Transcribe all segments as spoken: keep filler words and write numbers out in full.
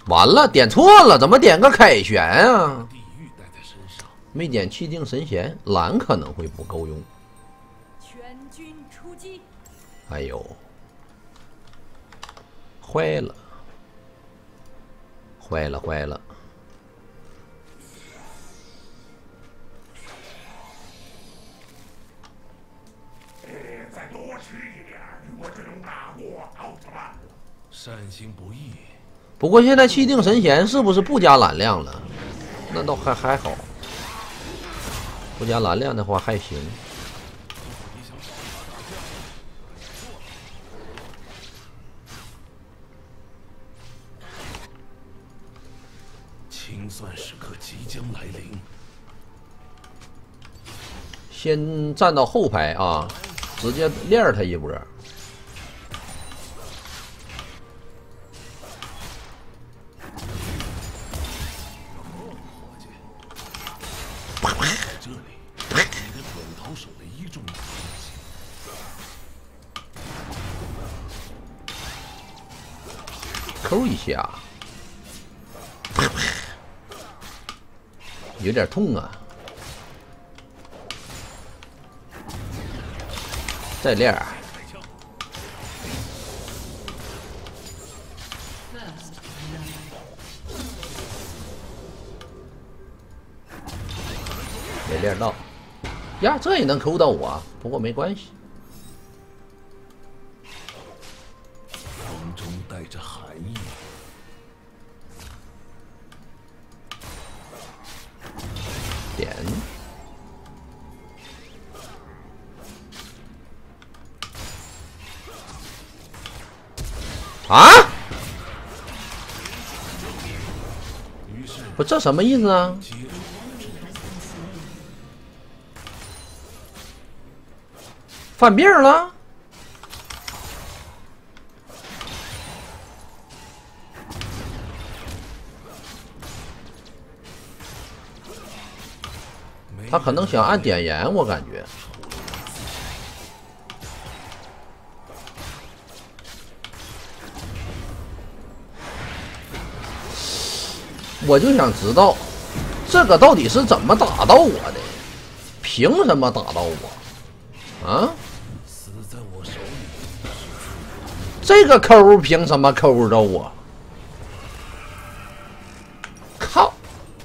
完了，点错了，怎么点个凯旋啊？没点气定神闲，蓝可能会不够用。 全军出击！ 哎呦，坏了，坏了，坏了！ 再多吃一点，我这种大国奥特曼。 善行不义。 不过现在气定神闲是不是不加蓝量了？那倒还还好，不加蓝量的话还行。 清算时刻即将来临。 先站到后排啊，直接链他一波。 这里，你的滚头手的一众打抠一下，有点痛啊！再练儿。没练到呀，这也能抠到我，不过没关系。 风中带着寒意。 点。啊！不，这什么意思啊？犯病了？他可能想按点燃，我感觉。我就想知道，这个到底是怎么打到我的？凭什么打到我？啊？ 死在我手里。 这个抠凭什么抠着我？靠！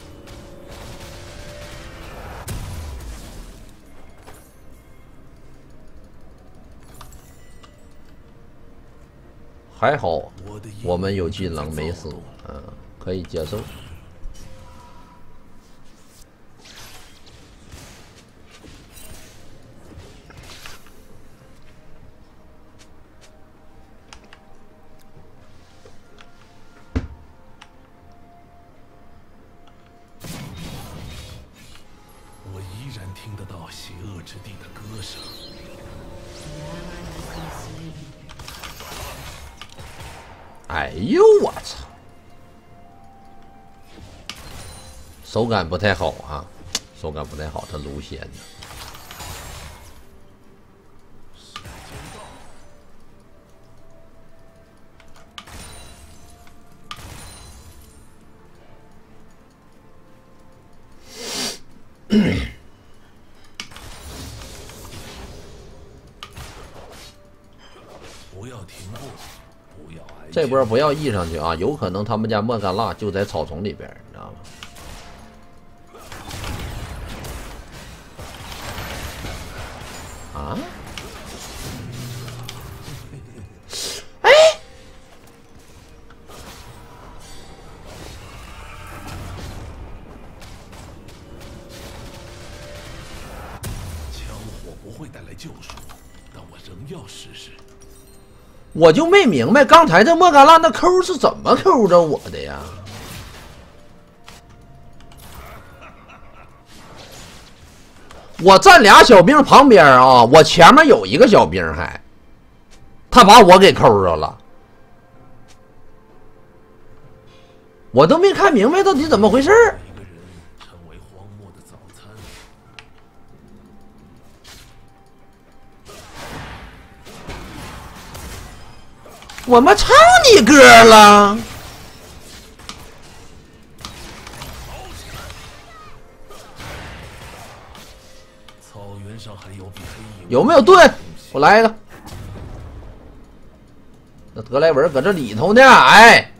还好我们有技能没死，嗯，可以接受。 我依然听得到邪恶之地的歌声。 哎呦我操！手感不太好啊，手感不太好，他撸仙呢。 不要停步，不要挨。 这波不要 E 上去啊，有可能他们家莫甘娜就在草丛里边，你知道吗？啊？哎！ 枪火不会带来救赎，但我仍要试试。 我就没明白刚才这莫甘娜那抠是怎么抠着我的呀？我站俩小兵旁边啊，我前面有一个小兵还，他把我给抠着了，我都没看明白到底怎么回事。 一个人成为荒漠的早餐。 我们唱你歌了。 上还有比黑影有没有盾？我来一个。那德莱文搁这里头呢，哎，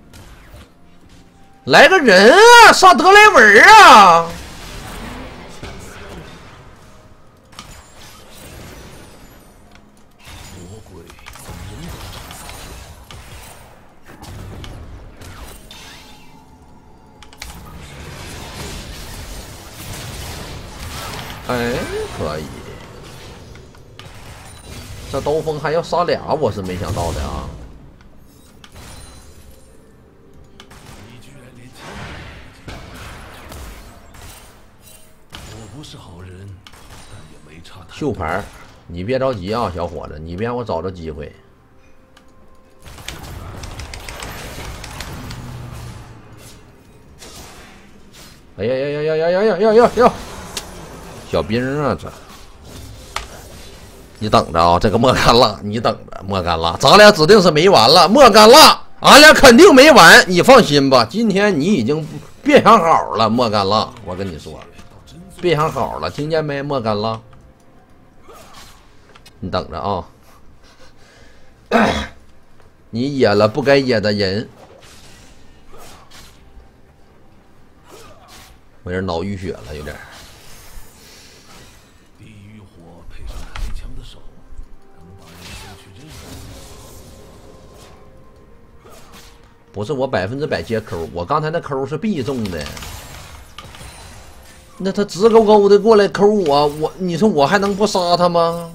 来个人啊，上德莱文啊！ 魔鬼怎么人都长死哎，可以。这刀锋还要杀俩，我是没想到的啊！ 你居然连枪都不见。我不是好人，但也没差太多。 秀牌，你别着急啊，小伙子，你别让我找着机会。哎呀呀呀呀呀呀呀呀呀呀！小兵啊，这你等着啊，这个莫干了，你等着，莫干了，咱俩指定是没完了，莫干了，俺俩肯定没完，你放心吧，今天你已经别想好了，莫干了，我跟你说，别想好了，听见没？莫干了，你等着啊，你野了不该野的人，我这脑淤血了，有点。不是我百分之百接抠，我刚才那抠是必中的。那他直勾勾的过来抠我，我你说我还能不杀他吗？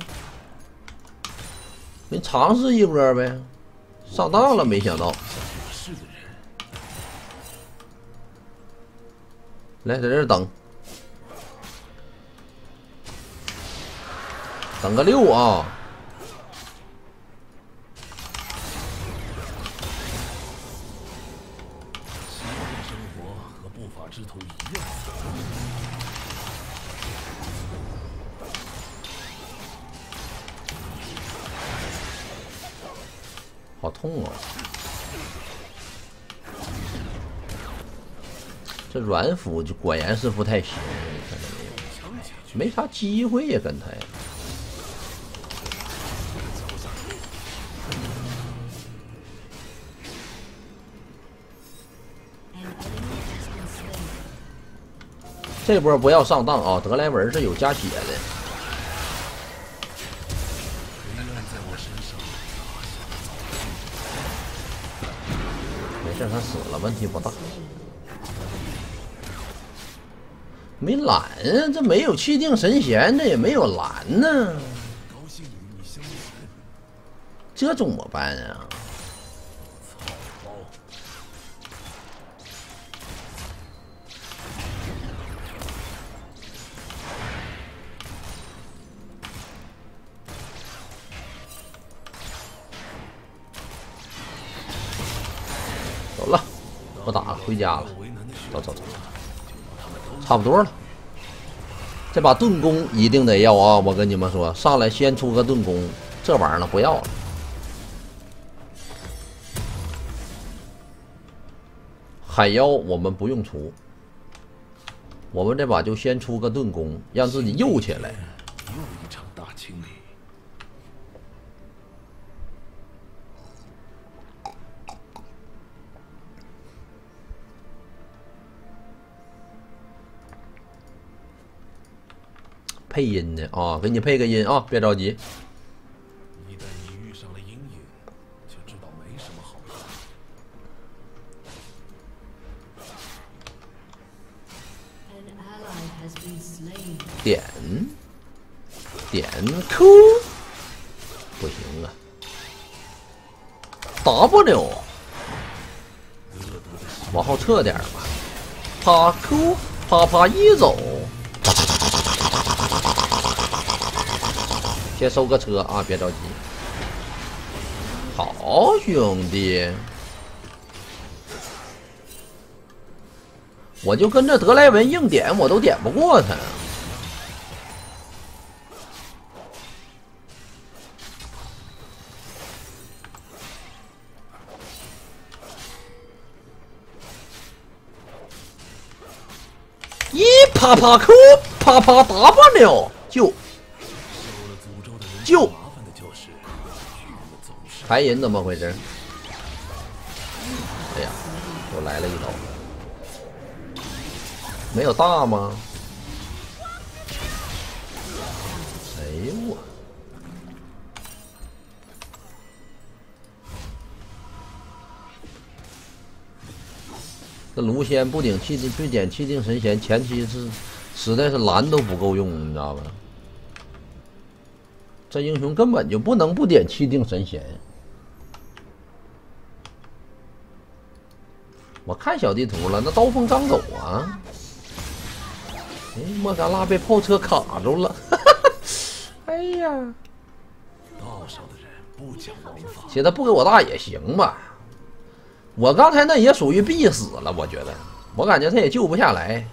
你尝试一波呗，上当了，没想到。来，在这儿等，等个六啊！ 之徒一样。 好痛啊！这软辅就果然是不太行，看到没有？没啥机会呀，跟他呀。这波不要上当啊！德莱文是有加血的。没事，他死了，问题不大。没蓝啊，这没有气定神闲，这也没有蓝呢。这怎么办啊？走了，不打了，回家了。走走走，差不多了。这把盾弓一定得要啊！我跟你们说，上来先出个盾弓，这玩意儿呢不要了。海妖我们不用出，我们这把就先出个盾弓，让自己右起来。 又一场大清理。配音呢啊，给你配个音啊，别着急。 一旦你遇上了阴影，就知道没什么好看。 点点 Q 不行啊 ，W 往后撤点吧，啪 Q 啪啪一走。先收个车啊，别着急。好兄弟，我就跟着德莱文硬点，我都点不过他。一啪啪 Q 啪啪 W 就秀， 麻烦的就是他们总是白银怎么回事？哎呀，又来了一刀，没有大吗？哎呦我！这卢仙不点气定不点气定神仙，前期是实在是蓝都不够用，你知道吧？这英雄根本就不能不点气定神仙。我看小地图了，那刀锋刚走啊！哎，莫甘娜被炮车卡住了，哎呀！ 道上的人不讲王法， 其实他不给我大也行吧。我刚才那也属于必死了，我觉得，我感觉他也救不下来。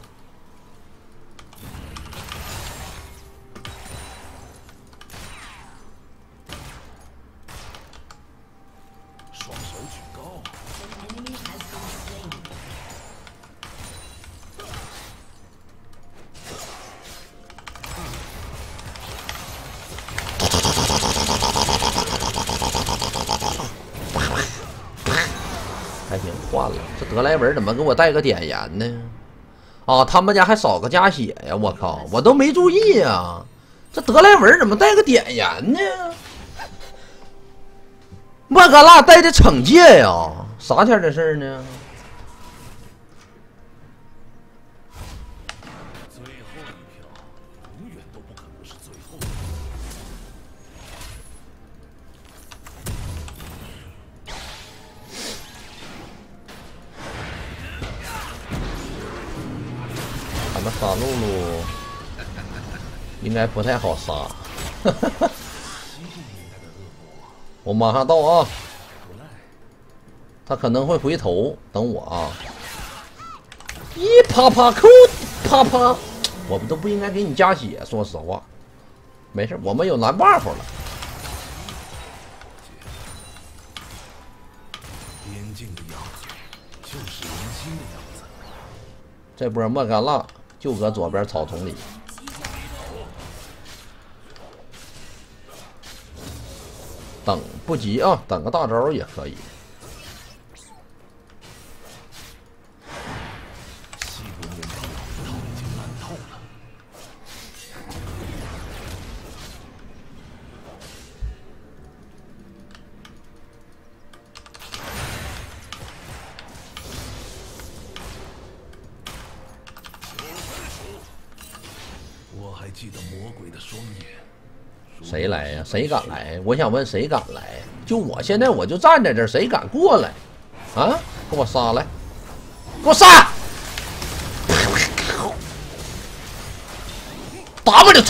双手举高， 还行，换了。这德莱文怎么给我带个点燃呢？啊，他们家还少个加血呀！我靠，我都没注意呀。这德莱文怎么带个点燃呢？莫甘娜带的惩戒呀，啥前的事呢？ 最后一票永远都不可能是最后的。 他们杀露露应该不太好杀。我马上到啊！他可能会回头，等我啊！一啪啪扣啪啪，我们都不应该给你加血，说实话。没事，我们有蓝 buff 了。 边境的样子就是人心的样子。 这波莫甘娜就搁左边草丛里。等不急啊，等个大招也可以。 西轮人地他已经烂透了。我还记得魔鬼的双眼。 谁来呀？谁敢来？我想问谁敢来？就我现在我就站在这儿，谁敢过来？啊！给我杀来！给我杀 ！W！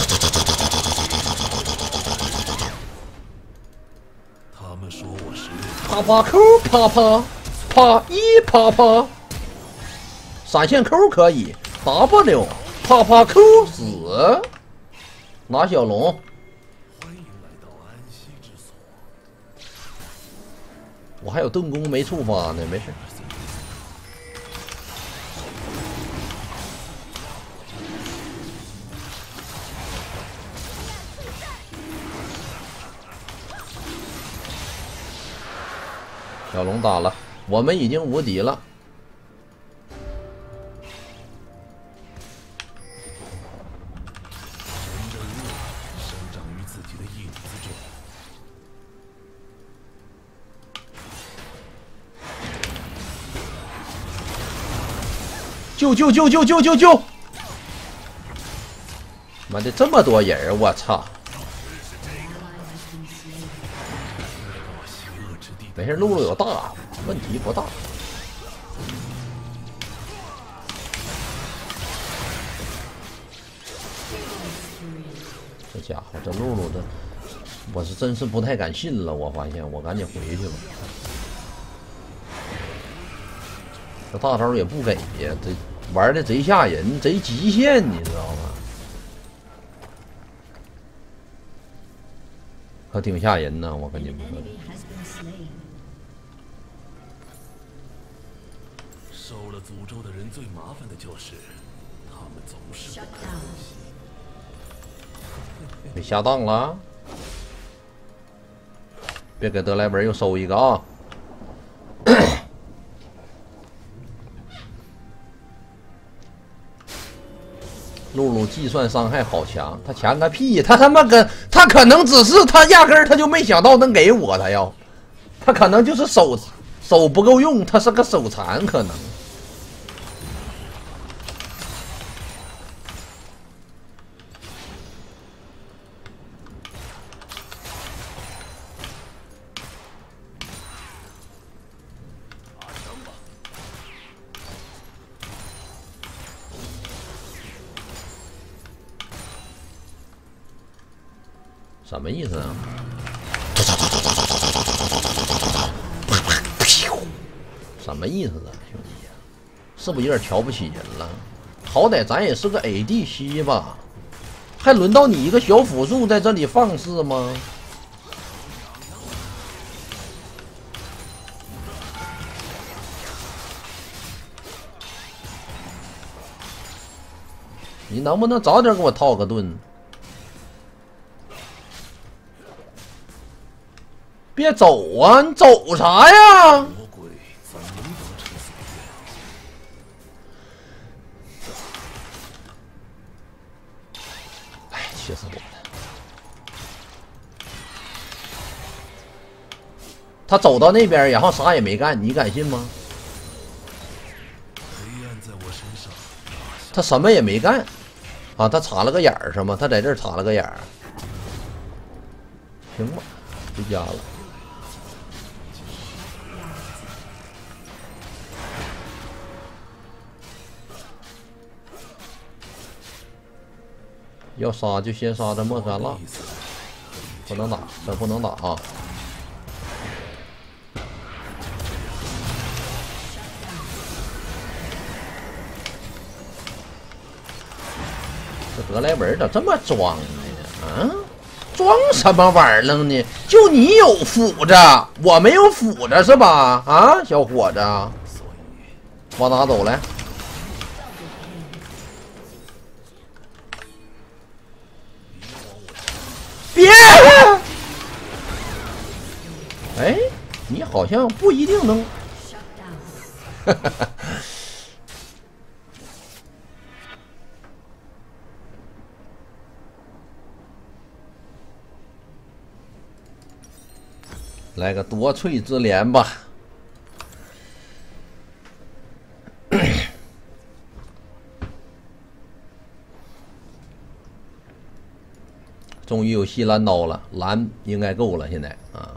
他们说我是啪啪扣，啪啪啪一啪啪，闪现扣可以 W， 啪啪扣死，拿小龙。 欢迎来到安息之所。 我还有盾弓没触发呢，没事。小龙打了，我们已经无敌了。 人的恶生长于自己的影子中。 救救救救救救救！妈的，这么多人，我操！没事，露露有大，问题不大。这家伙，这露露这，我是真是不太敢信了。我发现，我赶紧回去吧。这大招也不给呀，这玩的贼吓人，贼极限，你知道吗？可挺吓人呢，我跟你们说。 受了诅咒的人最麻烦的就是他们总是不可惜。 被下当了。 别给德莱文又收一个啊！露露计算伤害好强，他强个屁！他他妈跟他可能只是他压根儿他就没想到能给我，他要他可能就是手手不够用，他是个手残可能。什么意思啊？什么意思啊，兄弟呀？是不是有点瞧不起人了？好歹咱也是个 A D C 吧，还轮到你一个小辅助在这里放肆吗？你能不能早点给我套个盾？别走啊！你走啥呀？ 魔鬼怎能得偿所愿？ 哎，气死我了！他走到那边，然后啥也没干，你敢信吗？ 黑暗在我身上， 他什么也没干啊！他插了个眼儿是吗？他在这儿插了个眼儿，行吧，回家了。要杀就先杀这莫甘娜，不能打，这不能打啊！这德莱文咋这么装呢？啊，装什么玩意儿呢？就你有斧子，我没有斧子是吧？啊，小伙子，往哪走来？别！哎，你好像不一定能。哈哈哈。来个夺萃之镰吧。终于有吸蓝刀了，蓝应该够了，现在啊。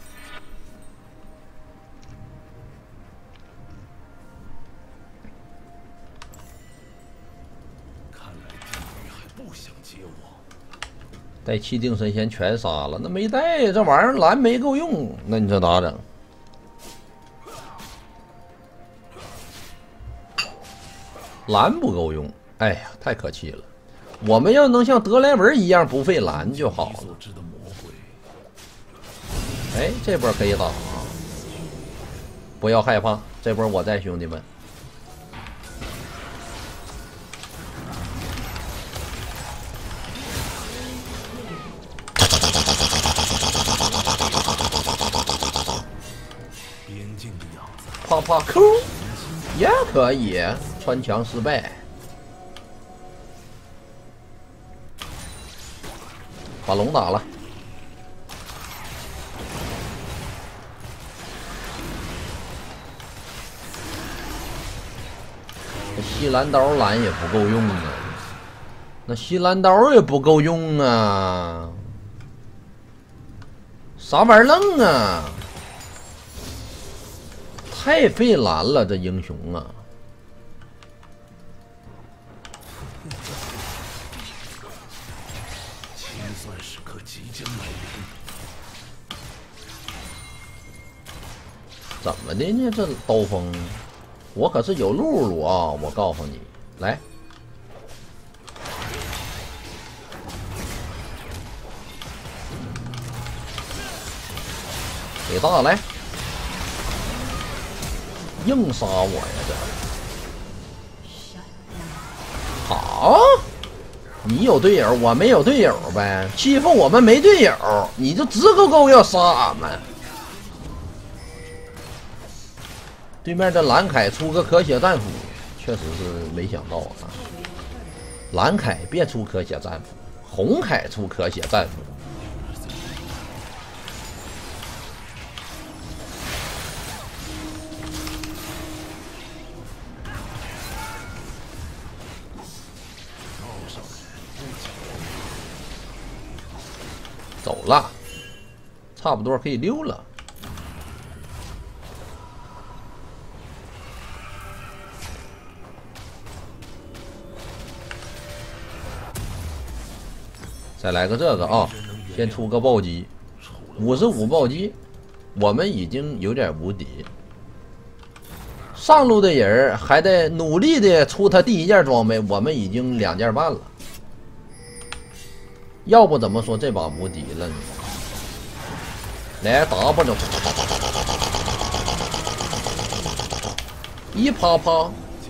看来地狱还不想接我。 带气定神仙全杀了，那没带这玩意儿蓝没够用，那你这咋整？蓝不够用，哎呀，太可气了。我们要能像德莱文一样不费蓝就好了。哎，这波可以打啊！不要害怕，这波我在，兄弟们。啪啪扣也可以，穿墙失败。把龙打了，这吸蓝刀蓝也不够用啊，那吸蓝刀也不够用啊，啥玩意儿愣啊？太费蓝了，这英雄啊！ 即将来临。 怎么的呢？这刀锋，我可是有露露啊！我告诉你，来，给大来，硬杀我呀！这好。你有队友，我没有队友呗，欺负我们没队友，你就直勾勾要杀俺们。 对面的蓝凯出个可血战斧，确实是没想到啊！蓝凯别出可血战斧，红凯出可血战斧。走了，差不多可以溜了。再来个这个啊，先出个暴击，五十五暴击，我们已经有点无敌。上路的人还得努力的出他第一件装备，我们已经两件半了。要不怎么说这把无敌了呢？来 W， 一啪啪，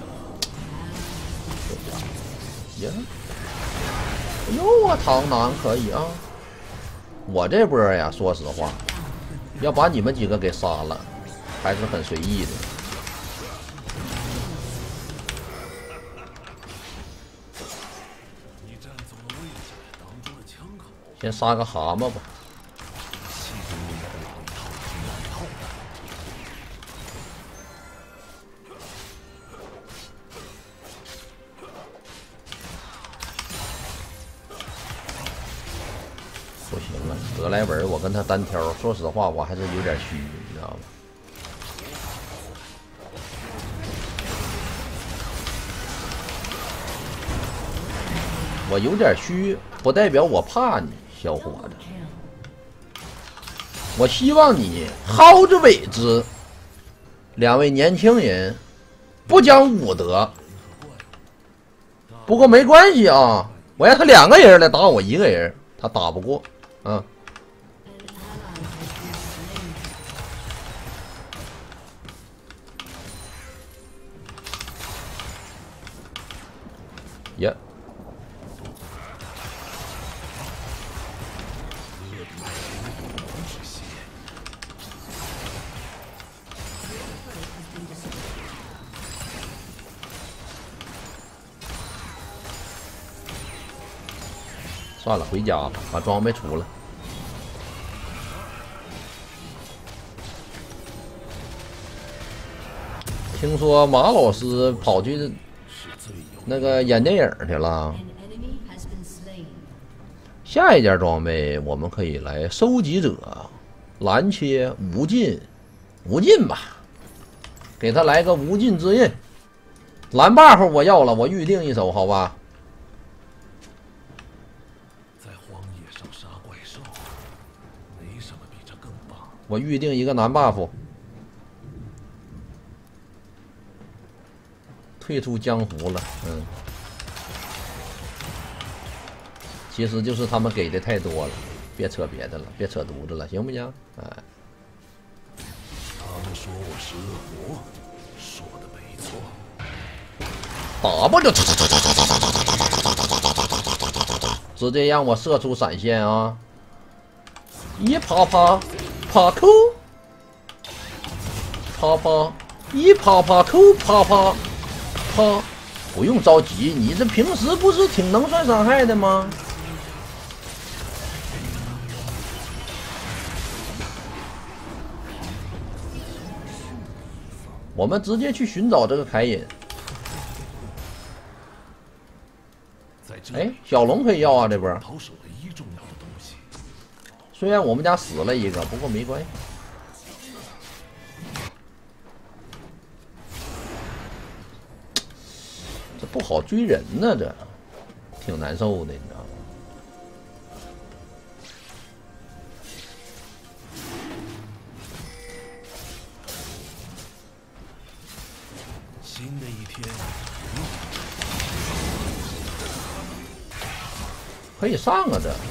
呀，哎呦啊，螳螂可以啊！我这波呀，说实话，要把你们几个给杀了，还是很随意的。先杀个蛤蟆吧。不行了，格莱文，我跟他单挑，说实话，我还是有点虚，你知道吗？我有点虚，不代表我怕你。小伙子，我希望你好自为之。两位年轻人不讲武德，不过没关系啊，我让他两个人来打我一个人，他打不过，啊。耶、yeah.算了，回家吧，把装备出了。听说马老师跑去那个演电影去了。下一件装备我们可以来收集者，蓝切无尽，无尽吧，给他来个无尽之刃。蓝 buff 我要了，我预定一手，好吧。我预定一个男 buff， 退出江湖了。嗯，其实就是他们给的太多了，别扯别的了，别扯犊子了，行不行？哎， 他们说我是恶魔，说的没错。 打不就直接让我射出闪现啊！一啪啪。啪扣，啪啪，一啪啪扣，啪啪啪，不用着急，你这平时不是挺能算伤害的吗？我们直接去寻找这个凯隐。哎，小龙可以要啊，这波。虽然我们家死了一个，不过没关系。这不好追人呢，这挺难受的，你知道吗？ 新的一天， 可以上啊，这。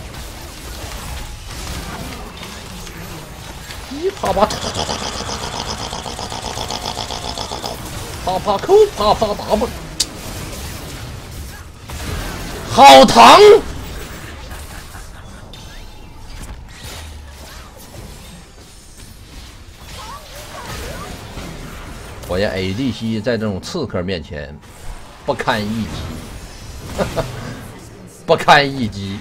一啪啪，啪啪扣，啪啪打不，好疼！ 我家 A D C 在这种刺客面前不堪一击，不堪一击。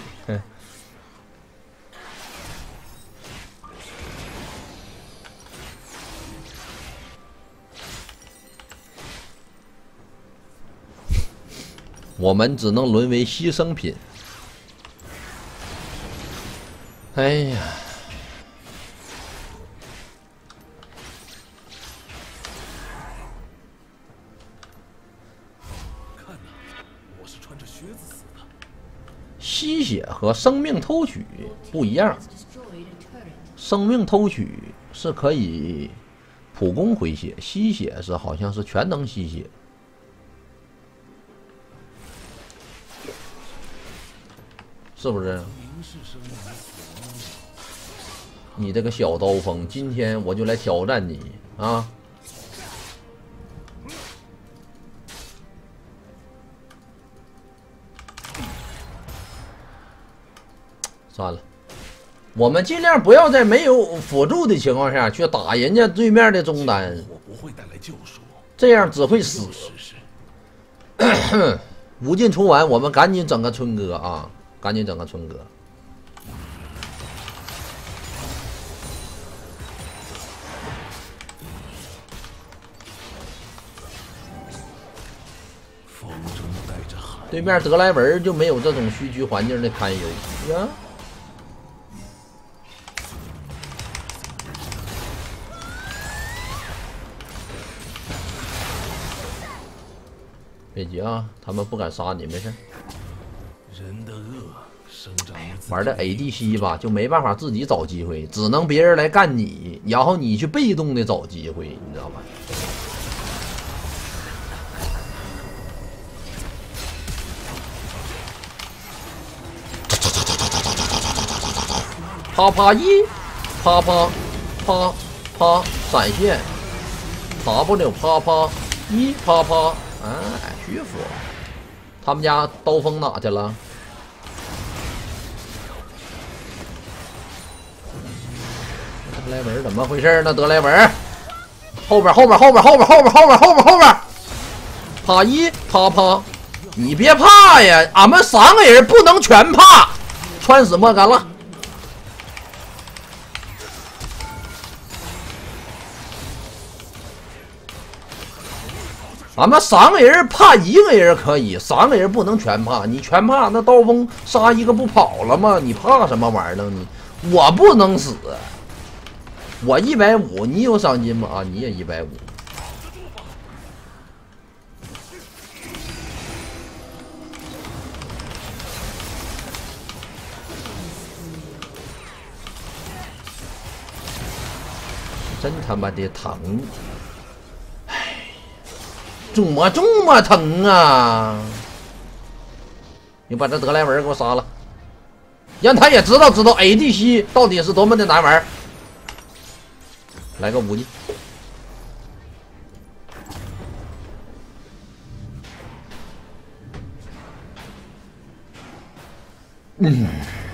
我们只能沦为牺牲品。哎呀！ 看呐，我是穿着靴子死的。 吸血和生命偷取不一样，生命偷取是可以普攻回血，吸血是好像是全能吸血。是不是？你这个小刀锋，今天我就来挑战你啊！算了，我们尽量不要在没有辅助的情况下去打人家对面的中单， 我不会带来救赎， 这样只会死。无尽出完，我们赶紧整个春哥啊！赶紧整个春哥。 风中带着寒。 对面德莱文就没有这种虚区环境的堪忧呀。别急啊，他们不敢杀你，没事。 人的恶生长于自己玩的 A D C 吧，就没办法自己找机会，只能别人来干你，然后你去被动的找机会，你知道吧？啪啪一，啪啪啪啪闪现 ，W 啪啪一啪啪，哎，屈服。他们家刀锋哪去了？德莱文怎么回事呢？德莱文后边后边后边后边后边后边后边后边，啪一啪啪，你别怕呀，俺们三个人不能全怕，穿死莫甘了。俺们三个人怕一个人可以，三个人不能全怕。你全怕，那刀锋杀一个不跑了吗？你怕什么玩意儿呢？你我不能死，我一百五，你有赏金吗？啊，你也一百五。真他妈的疼！怎么这么疼啊！你把这德莱文给我杀了，让他也知道知道 A D C 到底是多么的难玩。来个武技，嗯。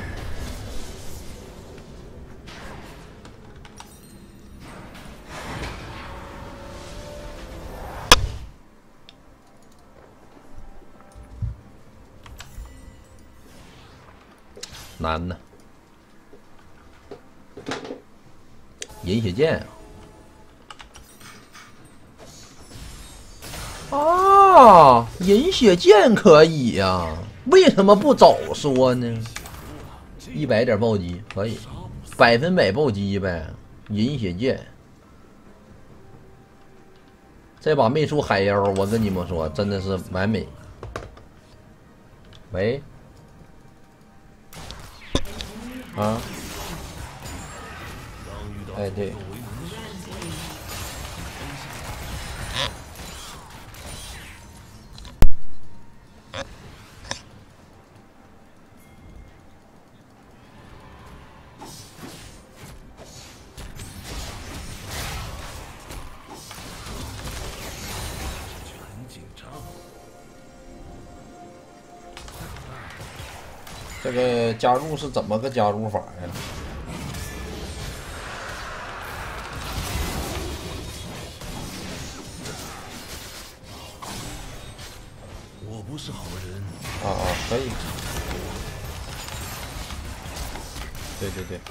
难呢，银血剑啊！啊，银血剑可以呀、啊，为什么不早说呢？一百点暴击可以，百分百暴击呗，银血剑。这把没出海妖，我跟你们说，真的是完美。喂。啊，哎对， 很紧张。 这个加入是怎么个加入法呀？ 不是好人。 啊啊，可以。对对对。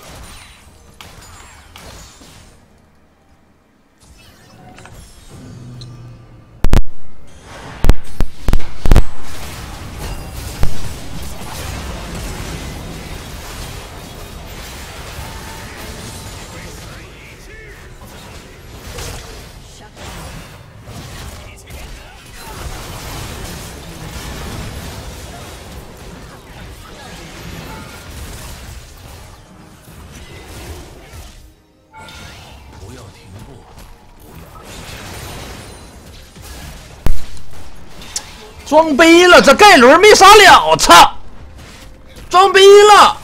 装逼了，这盖伦没杀了，操！装逼了！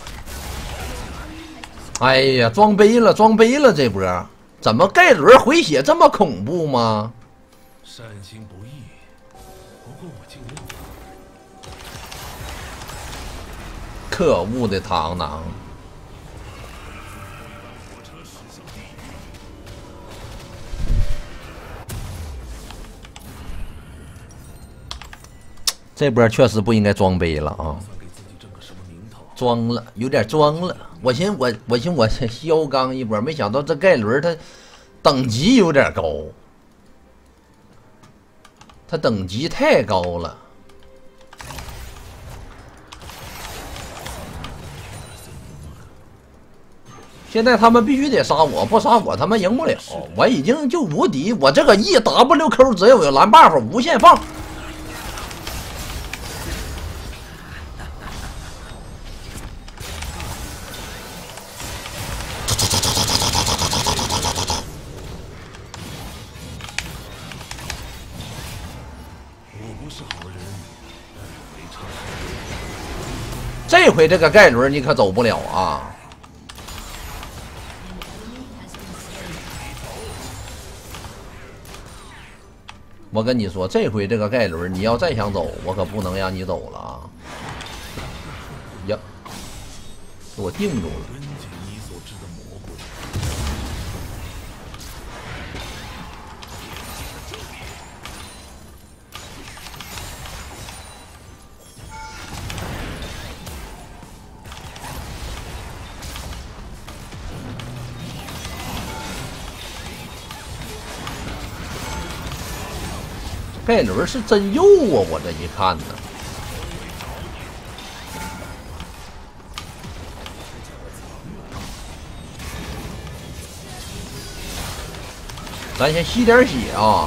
哎呀，装逼了，装逼了！这波怎么盖伦回血这么恐怖吗？ 善心不易，不过我尽力。 可恶的螳螂！这波确实不应该装杯了啊！装了，有点装了。我寻我我寻我削刚一波，没想到这盖伦他等级有点高，他等级太高了。现在他们必须得杀我，不杀我他们赢不了。我已经就无敌，我这个 E W Q 只要有蓝 buff 无限放。这回这个盖伦你可走不了啊！我跟你说，这回这个盖伦你要再想走，我可不能让你走了啊！呀，给我定住了。盖伦是真肉啊！我这一看呢，咱先吸点血啊！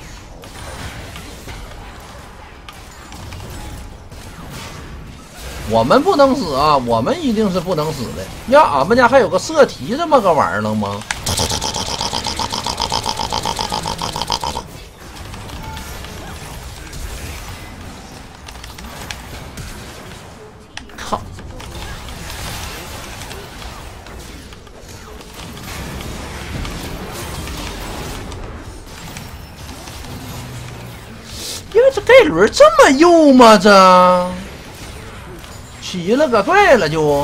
我们不能死啊！我们一定是不能死的。呀，俺们家还有个射题这么个玩意儿呢吗？靠！因为这盖伦这么幼吗？这奇了个怪了就。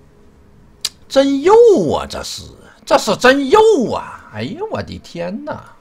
真肉啊！这是，这是真肉啊！哎呦我的天哪！